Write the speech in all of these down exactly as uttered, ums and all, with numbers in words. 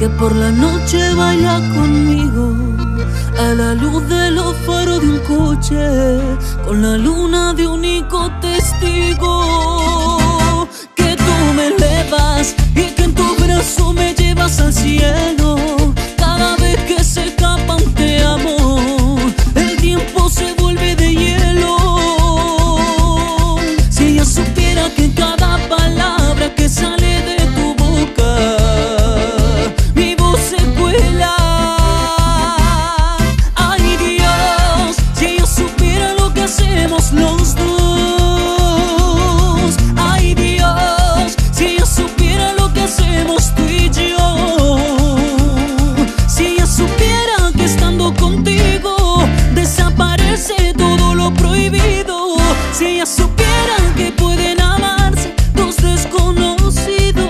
que por la noche baila conmigo a la luz de los faros de un coche, con la luna de único testigo. Que tú me elevas y que en tu brazo me llevas al cielo. Cada vez que se escapa un te amo, el tiempo se vuelve de hielo. Si ella supiera que cada palabra que sale de tu boca, mi voz se cuela. Ay Dios, si ella supiera lo que hacemos los dos. Ay Dios, si ella supiera lo que hacemos tú y yo. Si ella supiera que estando contigo desaparece todo lo prohibido. Si ella supiera que pueden amarse dos desconocidos.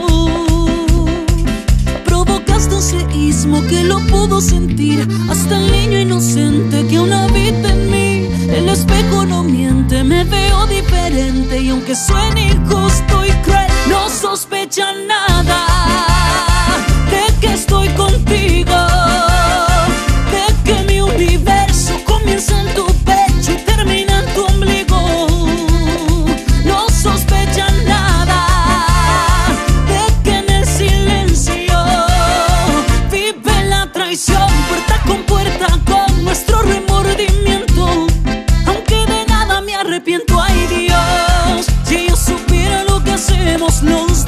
Provocaste un seísmo que lo pudo sentir hasta el niño inocente que aún habita en mí. El espejo no miente, me veo diferente y aunque suene injusto y cruel, no sospechan nada de que estoy contigo, de que mi universo comienza en tu pecho y termina en tu ombligo. No sospechan nada de que en el silencio vive la traición, puerta con puerta con nuestro remordimiento. Aunque de nada me arrepiento, ay Dios, si yo supiera lo que hacemos los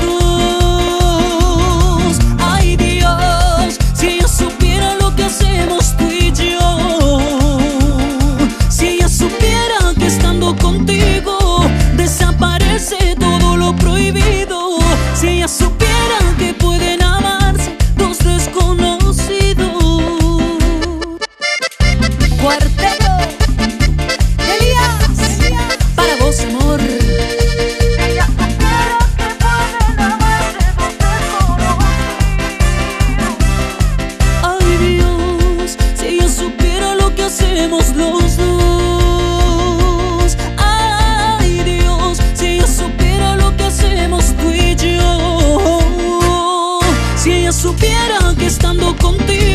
dos. Ay Dios, si yo supiera lo que hacemos tú y yo. Si ella supiera que estando contigo desaparece todo lo prohibido. Si ella supiera que pueden amarse dos desconocidos. Cuarteto Elías, para vos amor. Ella supiera que pueden amarse dos desconocidos. Ay Dios, si ella supiera lo que hacemos los dos. Ay Dios, si ella supiera lo que hacemos tú y yo. Si ella supiera que estando contigo